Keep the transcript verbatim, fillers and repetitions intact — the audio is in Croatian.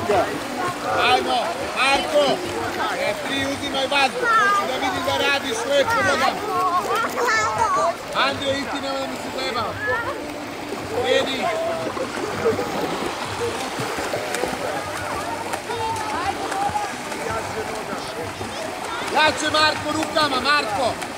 Luka. Ajmo, Marko, e, tri uzimaj vazduh, hoću da vidim da radiš lepo nogama. Andrio, isti nema da mi se zajebao. Vedi. Jače Marko, rukama, Marko.